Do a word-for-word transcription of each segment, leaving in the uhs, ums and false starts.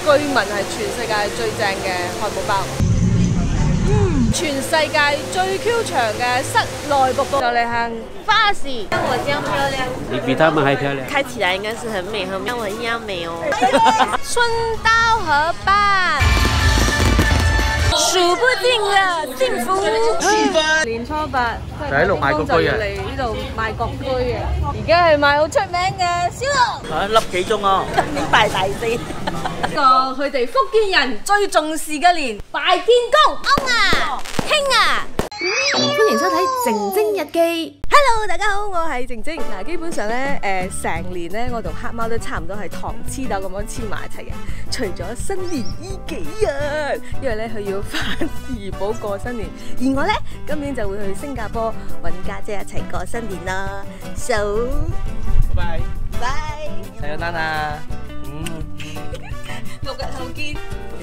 據聞係全世界最正嘅漢堡包。嗯，全世界最 Q 長嘅室內瀑布就嚟行花市。 像我這樣漂亮， 你比他們還漂亮。 看起來應該是很美，和像我一樣美哦。 春刀河畔，數不盡嘅幸福。年初八， 喺度賣國居啊！ 嚟呢度賣國居嘅，而家係賣好出名嘅燒肉。 啊，粒幾鐘啊？ 今年拜大四。 個佢哋福建人最重視嘅年，拜天公。翁啊，兄啊！歡迎收睇《靜晶日記》。Hello， 大家好，我係靜晶。嗱，基本上咧，誒、呃，成年咧，我同黑貓都差唔多係糖黐豆咁樣黐埋一齊嘅。除咗新年依幾日，因為咧佢要返怡保過新年，而我咧今年就會去新加坡揾家姐一齊過新年啦。So， 拜拜， 拜。 細個單啊，嗯， 六日後見。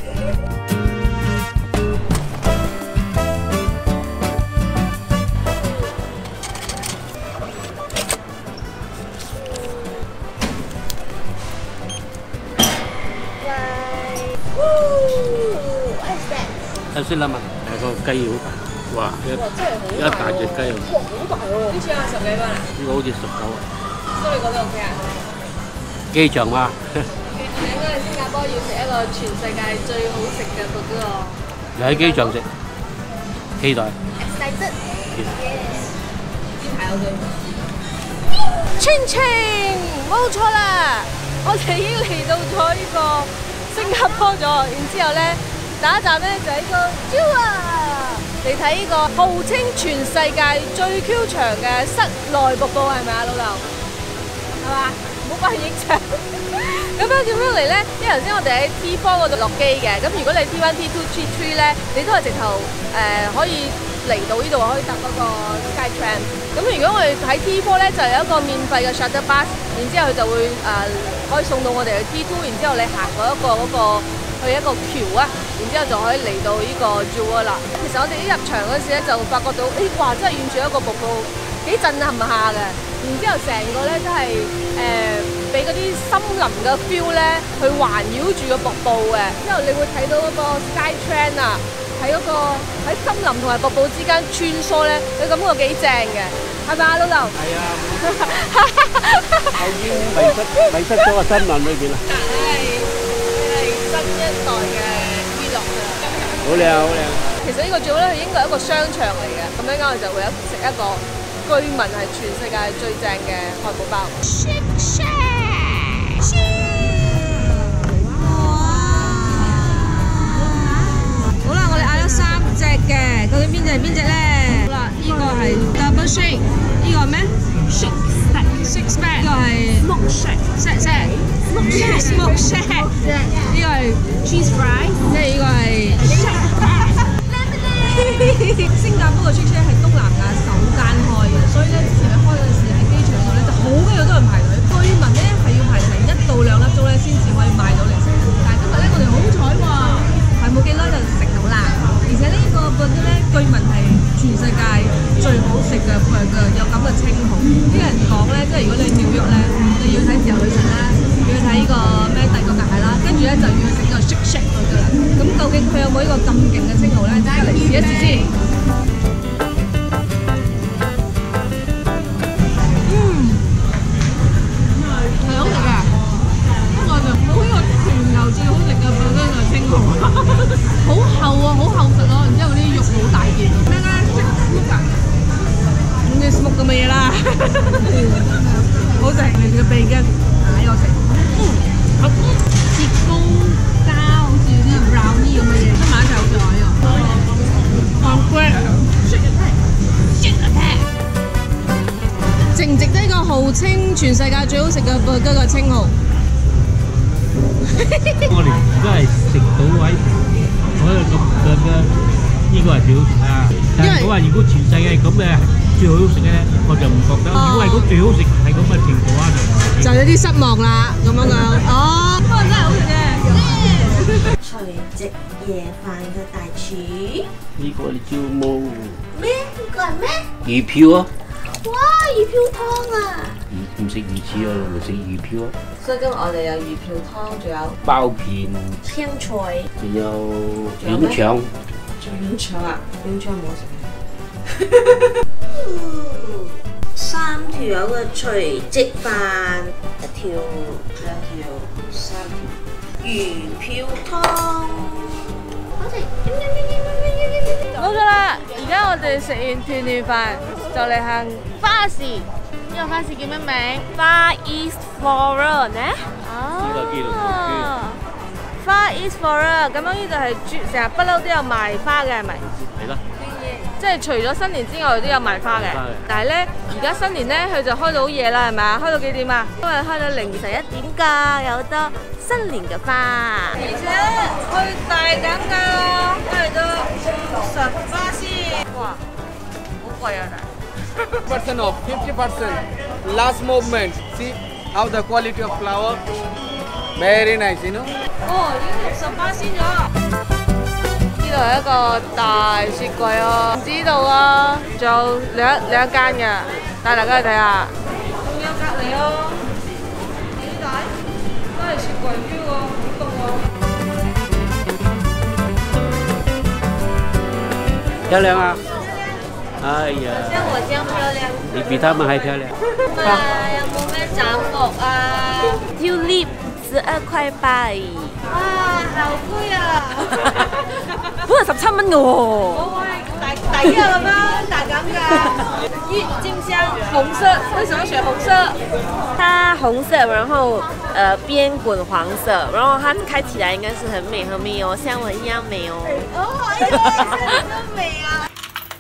有雪粒嘛？係個雞好大，哇！一一大隻雞喎。 哇，好大喎！呢串係十幾蚊啊？ 呢個好似十九啊。 所以你覺得 OK 啊？ 機場嘛。 你應該去新加坡要食一個全世界最好食嘅嗰個。 又喺機場食，期待。 Excited！呢排我對。清清，冇錯啦！我哋已經嚟到咗呢個新加坡咗，然之後咧。第一站咧就係呢個 Jewel 嚟睇呢個號稱全世界最 Q 長嘅室內瀑布係咪啊，老豆？係嘛？唔好幫佢影相。咁樣點樣嚟咧？因為頭先我哋喺 T 四 嗰度落機嘅，咁如果你 T 一、T 二、T 三咧，你都係直頭誒、呃、可以嚟到呢度可以搭嗰個 SkyTram。咁如果我哋喺 T 四咧，就有一個免費嘅 shuttle bus， 然之後佢就會誒、呃、可以送到我哋去 T 二，然之後你行嗰一個嗰個。去一個橋啊，然之後就可以嚟到呢個 Jewel 啦。其實我哋一入場嗰時咧，就發覺到，誒、哎、哇！真係遠處一個瀑布，幾震撼下嘅。然之後成個咧都係誒俾嗰啲森林嘅 feel 咧，去環繞住個瀑布嘅。之後你會睇到嗰個 SkyTram 啊，喺嗰、那個喺森林同埋瀑布之間穿梭咧，你感覺幾正嘅，係咪啊，老豆？係啊。 我已經迷失迷失咗個森林裏邊啦。 新一代嘅娛樂㗎， 好靚好靚。 其實呢個組咧，佢應該係一個商場嚟嘅，咁樣間我就會有食一個據聞係全世界最正嘅漢堡包。好啦，我哋嗌咗三隻嘅，究竟邊隻係邊隻咧？好啦，呢個係 double shake， 呢個係咩 ？shake six pack， 呢個係 smoke shake，shake shake，smoke shake， 呢個係 cheese fry， 即係呢個係。新加坡嘅 shake shake 係東南亞首間開嘅，所以咧之前佢開嗰陣時喺機場度咧就好幾個都人排隊，據聞咧係要排成一到兩粒鐘咧先至可以買到嚟食。但係今日咧我哋好彩喎，係冇幾耐就食到啦。而且呢個 burger 咧據聞係全世界最好食嘅 burger， 有咁嘅稱號。啲人講咧，即係如果你紐約咧，你要睇自由女神啦，要睇呢個咩帝國大廈啦，跟住咧就要食呢個 shake shake burger 啦。咁究竟佢有冇呢個咁勁嘅稱號咧？大家嚟試一試先。嗯，係好食嘅，不過就冇呢個全球最好食嘅 burger 嘅稱號。好厚啊，好厚實咯，然之後啲肉好大件。咩咧？食 smoke 啊？咁啲 smoke 咁嘅嘢啦，好食，你嘅鼻筋擺我食。嗯，好切糕加好似啲 brownie 咁嘅嘢，加埋一齊好似呢個。on bread， 值唔值得呢個號稱全世界最好食嘅 burger 嘅稱號？ 我哋而家係食到位。我哋咁嘅呢個係最好食啊！但係我話如果全世界咁嘅最好食嘅，我就唔覺得。如果係咁最好食係咁嘅程度啊， 就有啲失望啦咁樣樣。哦，不過真係好食嘅。 除夕夜飯嘅大廚。 呢個你招冇咩？呢個係咩？ 魚漂啊！ 哇！魚漂湯啊！ 魚唔食魚翅啊，咪食魚漂啊！ 所以今日我哋有魚票湯，仲有包片， 青菜， 仲有軟腸。 軟腸啊，軟腸冇食。 三條友嘅隨即飯，一條、兩條、三條魚票湯。好食！ 冇錯啦，而家我哋食完團年飯，就嚟行花市。呢個花市叫咩名？ Far East Forum 呢？ 哦 ，Far East Forum， 咁樣呢度係專成日不嬲都有賣花嘅，係咪？ 係啦。 即係除咗新年之外都有賣花嘅，但係咧而家新年咧佢就開到好夜啦，係咪啊？開到幾點啊？因為開到凌晨一點㗎，有好多新年嘅花，而且佢大減價咯，開到五十巴仙，哇，好貴啊！但係 percent off, fifty percent. Last movement. See how the quality of flower. Very nice, you know. 哦，已經六十巴仙咗。呢度係一個大雪櫃哦，唔知道啊，仲有另一另一間嘅，帶大家去睇下。仲有隔離哦，幾大？都係雪櫃標喎，好凍喎。 漂亮啊！哎呀， 像我這樣漂亮。 你比他們還漂亮。 啊，有冇咩斬獲啊 ？Tulip 十二塊八而已。 哇，好貴啊！ 本來十七蚊嘅喎。 我係大抵啊咁樣，大減價。 郁金香紅色，為什麼選紅色？ 它紅色，然後呃邊滾黃色，然後它開起來應該是很美很美哦，像我一樣美哦。 哦，哎呀，真美啊！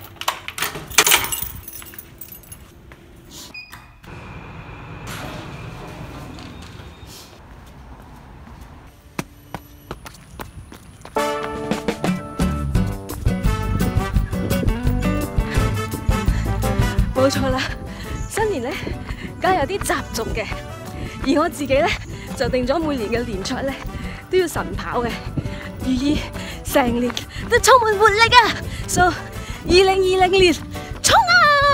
冇錯啦，新年咧梗係有啲習俗嘅，而我自己咧就定咗每年嘅年菜咧都要晨跑嘅，寓意成年都充滿活力啊！所以二零二零年衝啊！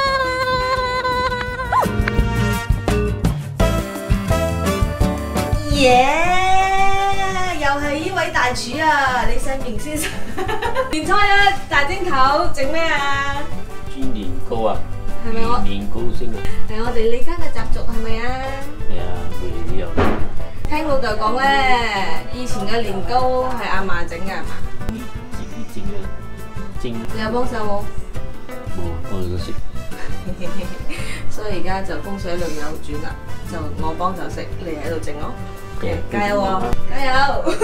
耶！又係呢位大廚啊，李世明先生。 年初一大蒸頭整咩啊？ 豬年糕啊！ 係咪我年糕先啊！ 係我哋李家嘅習俗係咪啊？ 係啊，每年都有。 聽老豆講咧，以前嘅年糕係阿嫲整嘅係嘛？ 自己整嘅，蒸。 你有幫手冇？ 冇，幫佢食。 所以而家就風水輪流轉啦，就我幫手食，你喺度整咯。加油喎！加油！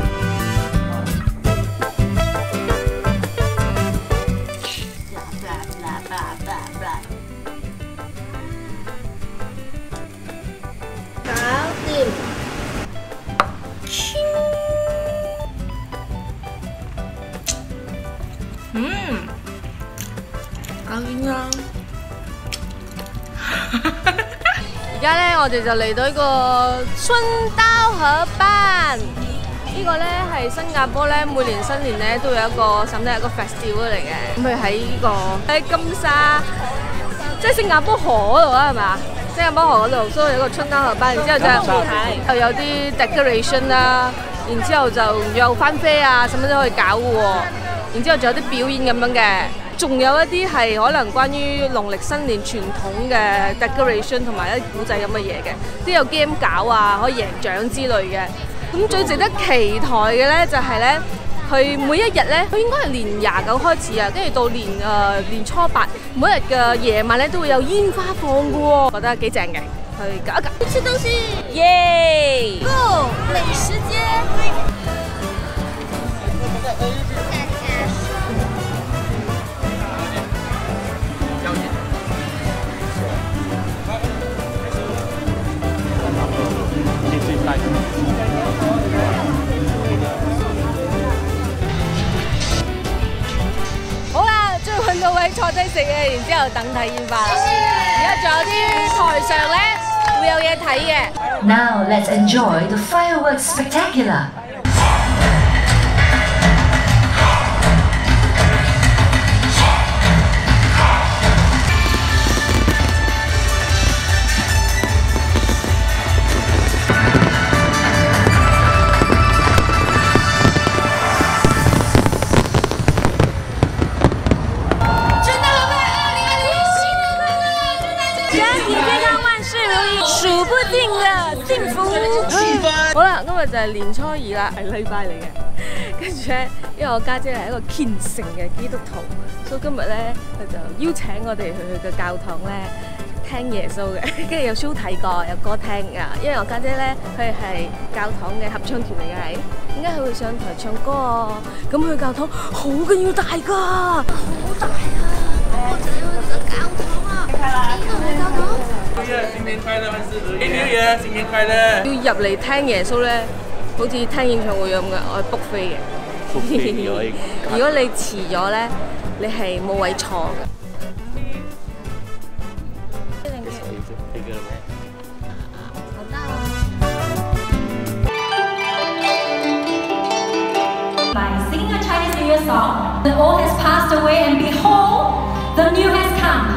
嗯，搞掂啦！而家咧，我哋就嚟到呢個春刀河班。呢個咧係新加坡咧，每年新年咧都有一個甚至係一個 festival 嚟嘅。咁佢喺呢個喺金沙，即係新加坡河嗰度啊，係咪？新加坡河嗰度，所以有個春刀河班，然之後就又有啲 decoration 啦，然之後就有翻飛啊，什麼都可以搞嘅喎。然之後仲有啲表演咁樣嘅，仲有一啲係可能關於農曆新年傳統嘅 decoration 同埋一啲古仔咁嘅嘢嘅，都有 game 搞啊，可以贏獎之類嘅。咁最值得期待嘅咧就係咧，佢每一日咧，佢應該係年廿九開始啊，跟住到年誒、呃、年初八，每日嘅夜晚咧都會有煙花放嘅喎，覺得幾正嘅，去搞一搞。 吃東西， 耶 Go 美食街。 好啦，終於揾到位坐低食嘅，然之後等睇煙花啦。而家仲有啲台上咧會有嘢睇嘅。 Now let's enjoy the fireworks spectacular. 好啦，今日就係年初二啦，係禮拜嚟嘅。跟住咧，因為我家姐係一個虔誠嘅基督徒，所以今日咧佢就邀請我哋去佢嘅教堂咧聽耶穌嘅，跟住有 show 睇過，有歌聽啊。因為我家姐咧佢係教堂嘅合唱團嚟嘅，係點解佢會上台唱歌啊？咁佢教堂好緊要大㗎，好大啊！我哋去個教堂啊，邊度嘅教堂？ 新年快樂還是新年嘢？新年快樂！ 要入嚟聽耶穌咧，好似聽演唱會咁嘅，我係 book 飛嘅。如果你遲咗咧，你係冇位坐嘅。 By singing a Chinese New Year song, the old has passed away and behold, the new has come.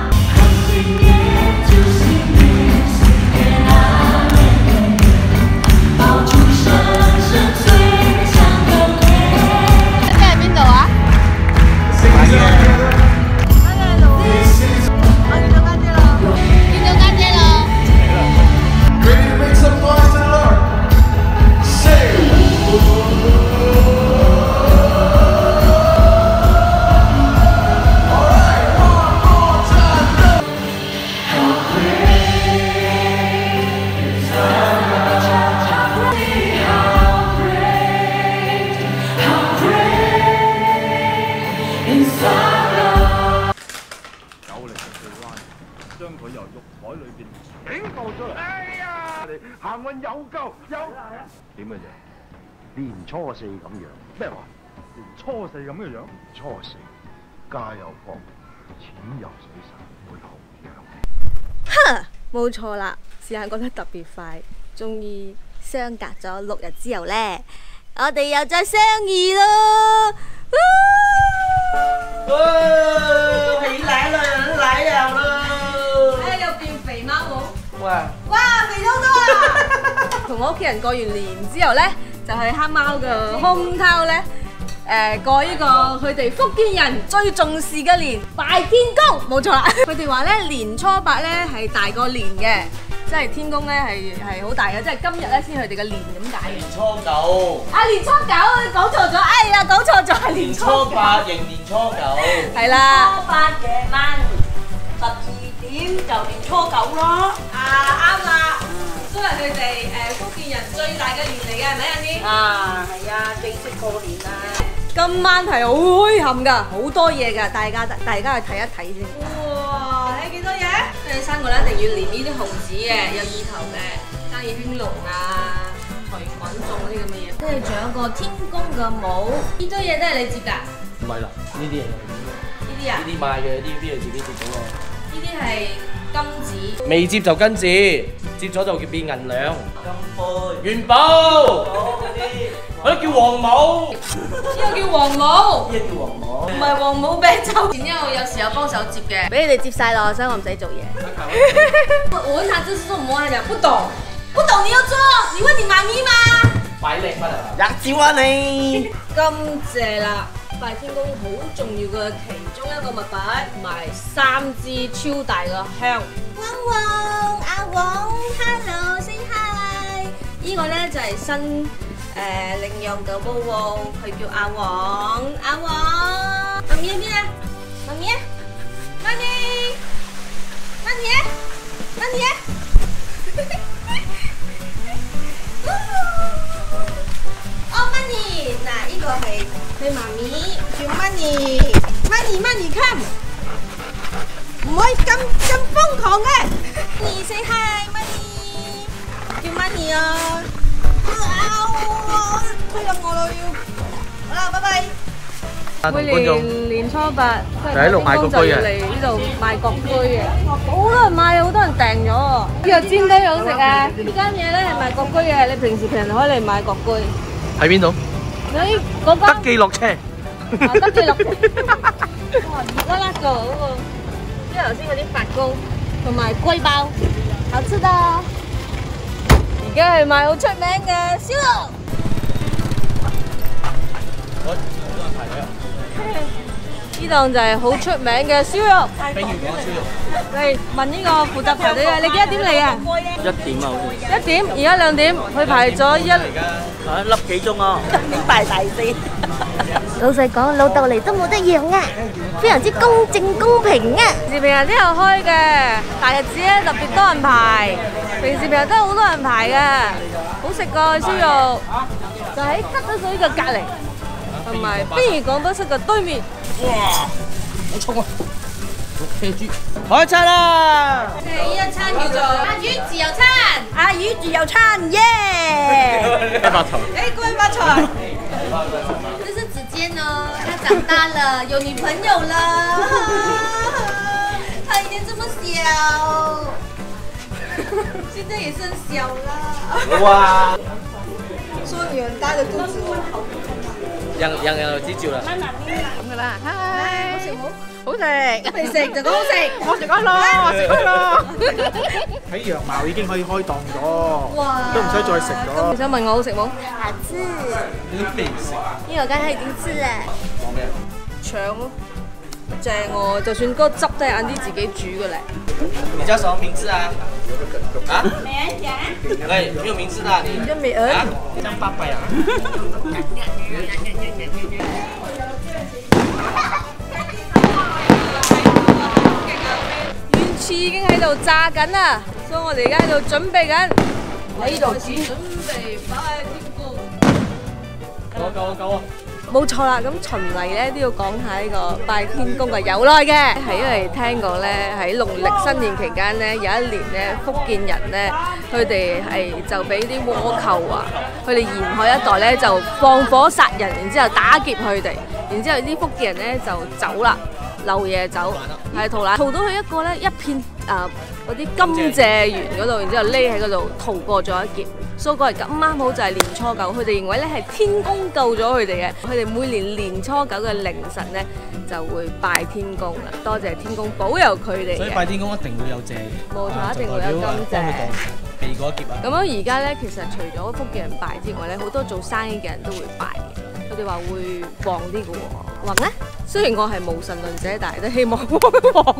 將佢由肉海裏邊拯救出嚟。哎呀，行運有夠有點嘅啫？年初四咁樣咩話？年初四咁嘅樣？初四家有房，錢有水神，會好樣。 哼，冇錯啦，時間過得特別快，終於相隔咗六日之後咧，我哋又再相遇咯。 哦，起來了，來了咯！ 哎，又變肥貓冇？ 哇！ 哇，肥咗好多啊！同我屋企人過完年之後咧，就去黑貓嘅 home town 咧，誒過呢個佢哋福建人最重視嘅年拜天公，冇錯啦。佢哋話咧年初八咧係大過年嘅，即係天公咧係係好大嘅，即係今日咧先佢哋嘅年咁解嘅。 年初九。 啊，年初九你講錯咗，哎呀，講錯咗係年初初八迎年初九。 係啦。 初八夜晚十二點就年初九咯。 啊，啱啦。都係佢哋誒福建人最大嘅年嚟嘅，係咪啊？啲啊，係啊，正式過年啦。 今晚係好墟冚㗎，好多嘢㗎，大家大家去睇一睇先。哇！睇幾多嘢？佢哋三個咧一定要練呢啲號子嘅，有意頭嘅，生意興隆啊，財滾眾嗰啲咁嘅嘢。跟住仲有個天公嘅帽，呢堆嘢都係你接㗎？ 唔係啦，呢啲係呢啲啊？ 呢啲賣嘅，呢啲係自己接到咯。 呢啲係金紙。 未接就金紙，接咗就叫變銀兩。金杯。元寶。嗰啲叫黃帽。 呢個叫黃帽。 呢個叫黃帽。 唔係黃帽啤酒。然之後有時有幫手接嘅，俾你哋接晒咯，所以我唔使做嘢。我問他這是做什麼，他講不懂，不懂你要做，你問你媽咪嘛。 擺靚翻嚟。 吔招啊你！ 咁謝啦！拜天公好重要嘅其中一個物品，同埋三支超大嘅香。汪汪，阿黃 ，hello say hi。呢個咧就係新誒領養嘅寶寶，佢叫阿黃。阿黃，媽咪喺邊啊？媽咪啊？媽咪，媽咪啊？媽咪啊？哦，Money，嗱，呢個係佢媽咪叫 Money，Money，Money come，唔可以咁咁瘋狂嘅。Money say hi，Money，叫 Money 啊！推緊我咯要，好啦，拜拜。每年年初八就喺度賣國居嘅，嚟呢度賣國居嘅，好多人買，好多人訂咗。呢個煎雞好食啊！呢間嘢咧係賣國居嘅，你平時平時可以嚟買國居。 喺邊度？ 喺嗰間。 德記落車。 德記落車。哇！熱辣辣㗎嗰個，即係頭先嗰啲發糕同埋龜包，好吃的。而家係賣好出名嘅燒肉。呢度呢檔就係好出名嘅燒肉。 冰魚講燒肉。 嚟問呢個負責排隊嘅，你幾多點嚟啊？ 一點啊，好似。 一點，而家兩點，佢排咗一。 啊，一粒幾鐘啊？ 點排大先？ 老實講，老豆嚟都冇得讓啊，非常之公正公平啊！ 平時平日都有開嘅，大日子咧特別多人排。平時平日都好多人排嘅，好食個燒肉，就喺吉德水嘅隔離，同埋冰魚廣東式嘅對面。 哇！好重啊！六車豬，開餐啦！ 呢一餐叫做阿魚自由餐， 阿魚自由餐，耶！ 發財！ 哎，恭喜發財！ 這是子健哦，他長大了，有女朋友了，他以前這麼小，現在也是很小了。 哇！ 說女人大的肚子， 人人人就知照啦。 咁噶啦，嗨，好食冇？好食， 未食就講好食， 我食開咯，我食開咯。 喺羊茅已經可以開檔咗，都唔使再食咗。 你想問我好食冇？ 好吃， 你都未食啊？ 因為我剛才已經吃了。 講咩？ 腸咯，正喎，就算嗰個汁都係晏啲自己煮嘅咧。 你叫什麼名字啊？啊？美人魚。哎，沒有名字的你。 叫美人。 啊？像爸爸呀。 魚翅已經喺度炸緊啦，所以我哋而家喺度準備緊。喺度煮。準備擺天公。 夠夠夠啊！ 冇錯啦，咁循例咧都要講下呢個拜天公嘅由來嘅，係因為聽講咧喺農曆新年期間咧有一年咧福建人咧佢哋係就俾啲倭寇啊，佢哋沿海一帶咧就放火殺人，然之後打劫佢哋，然之後啲福建人咧就走啦，漏夜走，係逃難逃到去一個咧一片啊嗰啲甘蔗園嗰度，然之後匿喺嗰度逃過咗一劫。所以嗰日咁啱好就係年初九，佢哋認為咧係天公救咗佢哋嘅，佢哋每年年初九嘅凌晨咧就會拜天公啦，多謝天公保佑佢哋嘅。 所以拜天公一定會有謝嘅。 冇錯，一定會有甘蔗。 避過一劫啊！ 咁樣而家咧，其實除咗福建人拜之外咧，好多做生意嘅人都會拜嘅。佢哋話會旺啲嘅喎。旺咧？雖然我係無神論者，但係都希望旺。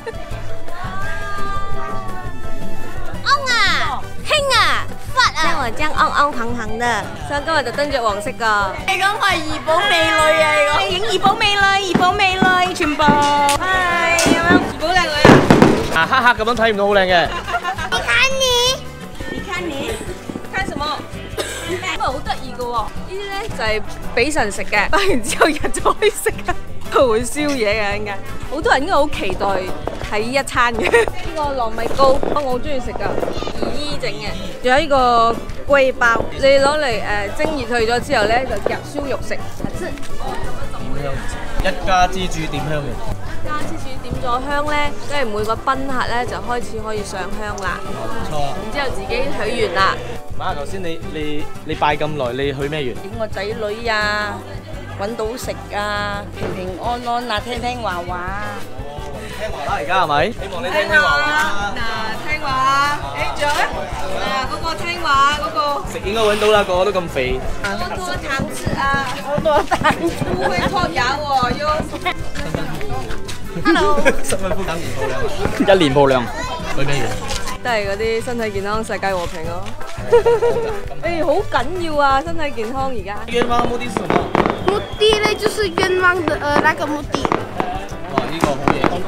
翁啊，興啊！像我這樣昂昂行行的， 所以今日就登着黃色噶。 你講係怡寶美女啊！你講影怡寶美女，怡寶美女全部。係咁樣，怡寶靚女啊！ 啊黑黑咁樣睇唔到好靚嘅。 你看你， 你看你， 看什麼？咁啊好得意嘅喎，呢啲咧就係俾神食嘅，拜完之後人就可以食嘅，佢會燒嘢嘅應該。好多人應該好期待睇呢一餐嘅。呢個糯米糕，我好中意食㗎，姨姨整嘅。仲有呢個龜包，你攞嚟誒蒸熱去咗之後咧，就夾燒肉食。 點香？一家之主點香嘅。 一家之主點咗香咧，跟住每個賓客咧就開始可以上香啦。 唔錯啊！ 然之後自己許願啦。 媽，頭先你你你拜咁耐，你許咩願？ 點個仔女啊，揾到食啊，平平安安啊，聽聽話話。 聽話啦，而家係咪？希望你聽聽話話。 嗱，聽話，誒仲有咧？嗱，嗰個聽話嗰個。 食應該揾到啦，個個都咁肥。 好多糖吃啊，好多糖，不會脫牙喎，喲。Hello。 十蚊鋪減年報量。一年報量。許咩願？ 都係嗰啲身體健康、世界和平咯。誒，好緊要啊！身體健康而家。 願望目的是什麼？ 目的呢就是願望的呃那個目的。 哇！呢個好嘢。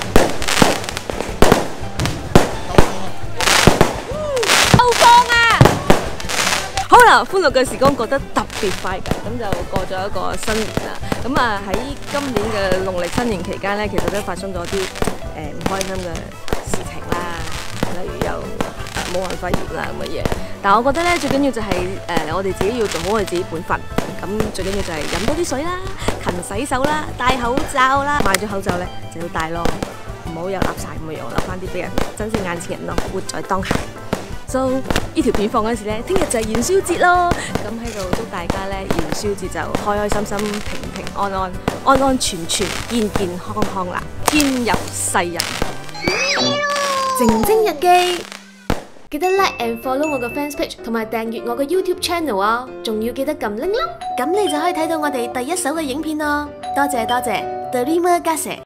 收工啊！好啦，歡樂嘅時光過得特別快㗎，咁就過咗一個新年啦。咁啊喺今年嘅農曆新年期間咧，其實都發生咗啲誒唔開心嘅事情啦，例如有武漢肺炎啦咁嘅嘢。但係我覺得咧，最緊要就係誒我哋自己要做好我哋自己本分。咁最緊要就係飲多啲水啦，勤洗手啦，戴口罩啦，買咗口罩咧就要戴咯，唔好又笠晒咁嘅樣，留翻啲俾人，珍惜眼前人咯，活在當下。So 呢條片放嗰時咧，聽日就係元宵節咯，咁喺度祝大家咧元宵節就開開心心、平平安安、安安全全、健健康康啦，天佑世人。靜晶日記。記得 like and follow 我個 fans page 同埋訂閱我個 YouTube channel 啊，仲要記得撳鈴鈴，咁你就可以睇到我哋第一手嘅影片咯。多謝多謝。 德利莫加塞。